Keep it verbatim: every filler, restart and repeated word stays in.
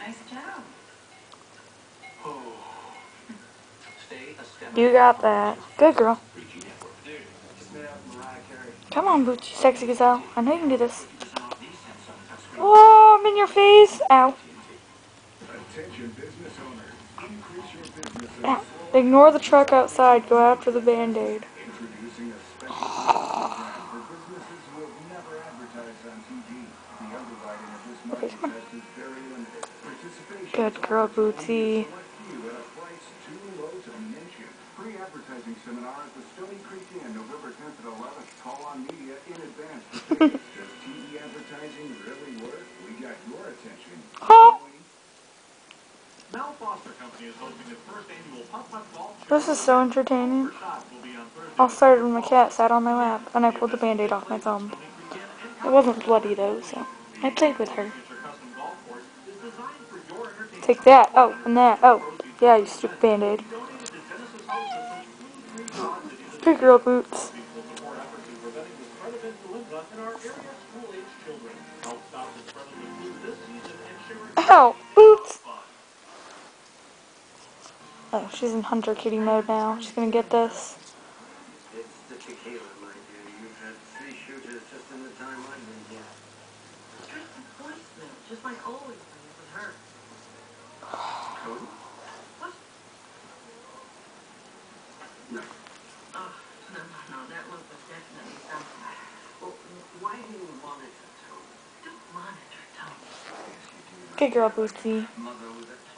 Nice job. You got that. Good girl. Come on, Boots, you sexy gazelle. I know you can do this. Oh, I'm in your face. Ow. Ow. Ignore the truck outside. Go after the Band-Aid. Okay, come on. Good girl, Bootsy. Free advertising seminar at the Stony Creek Inn, November tenth and eleventh. Call on media in advance for tickets. Does T V advertising really work? We got your attention. Oh. Mel Foster Company is hosting its first annual Putt-Putt Golf Show. This is so entertaining. All started when my cat sat on my lap and I pulled the Band-Aid off my thumb. It wasn't bloody though, so I played with her. Take that. Oh, and that. Oh, yeah, you stupid Band-Aid. Good girl, Boots. Ow, Boots! Oh, she's in Hunter Kitty mode now. She's gonna get this. It's the tequila, my dear. You've had three shooters just in the time I've been here. Straight to voicemail, just like always when it was her. Who? What? No. Oh, no, no, no, that one was definitely something. Well, why do you monitor tone? Don't monitor Tony. Yes, you do. Good girl, Bootsy. Mother with a